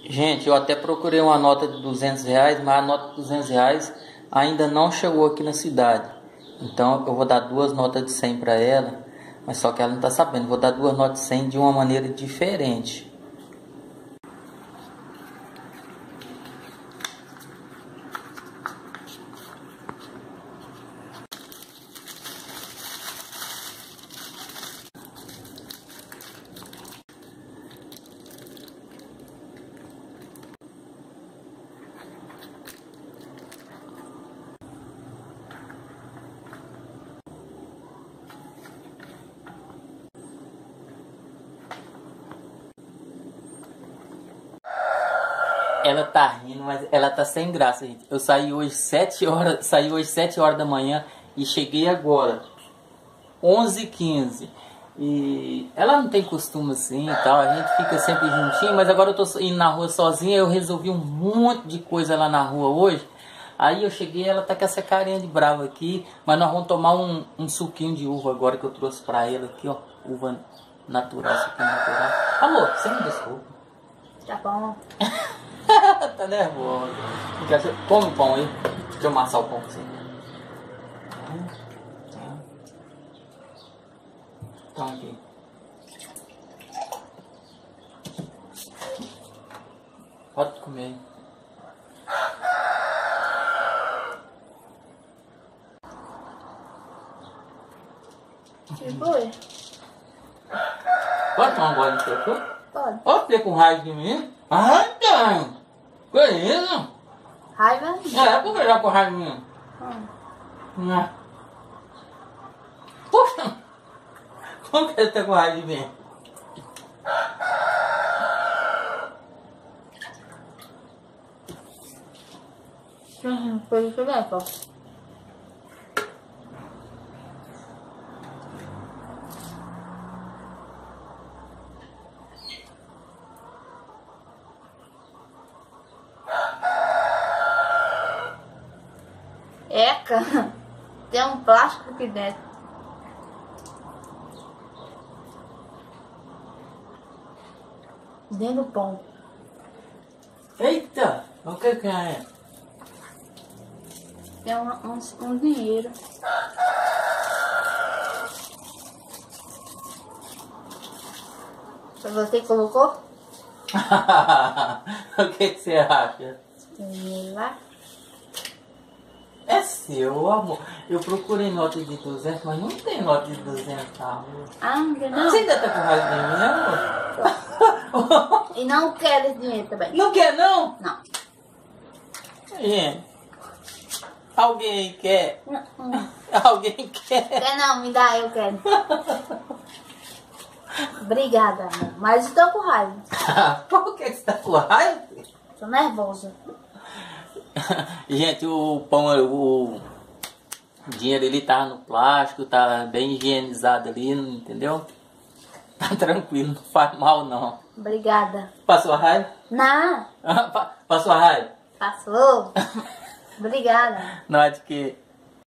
Gente, eu até procurei uma nota de R$ 200, mas a nota de R$ 200 ainda não chegou aqui na cidade. Então eu vou dar duas notas de 100 para ela, mas só que ela não está sabendo. Vou dar duas notas de 100 de uma maneira diferente. Ela tá rindo, mas ela tá sem graça, gente. Eu saí hoje 7 horas da manhã e cheguei agora, 11h15. E ela não tem costume assim e tal, a gente fica sempre juntinho, mas agora eu tô indo na rua sozinha, eu resolvi um monte de coisa lá na rua hoje. Aí eu cheguei, ela tá com essa carinha de brava aqui, mas nós vamos tomar um suquinho de uva agora que eu trouxe pra ela aqui, ó. Uva natural, suquinho natural. Amor, você me desculpa. Tá bom. Tá nervosa. Come o pão aí. Deixa eu amassar o pão pra você. Toma aqui. Pode comer. Que foi? Pode tomar um gole de café? Pode. Ó, você com raiva de mim? Ah, tem. Que isso? Raiva? É, por que já com raiva de mim? Não. Poxa, como que você tá com raiva de mim? Foi isso mesmo, pô. Eca, tem um plástico aqui dentro. Dentro do pão. Eita, o que que é? Tem um dinheiro. Foi você que colocou? O que você acha? Dinheiro lá. É seu, amor. Eu procurei nota de 200, mas não tem nota de 200, amor. Ah, não quer não? Você ainda tá com raiva de mim, né, amor? E não quero esse dinheiro também. Não quer, não? Não. Gente, alguém quer? Não. Alguém quer? Quer não, me dá, eu quero. Obrigada, amor. Mas estou com raiva. Por que você tá com raiva? Tô nervosa. Gente, o pão, o dinheiro ele tá no plástico, tá bem higienizado ali, entendeu? Tá tranquilo, não faz mal não. Obrigada. Passou a raiva? Não. Passou a raiva? Passou. Obrigada. Não é de que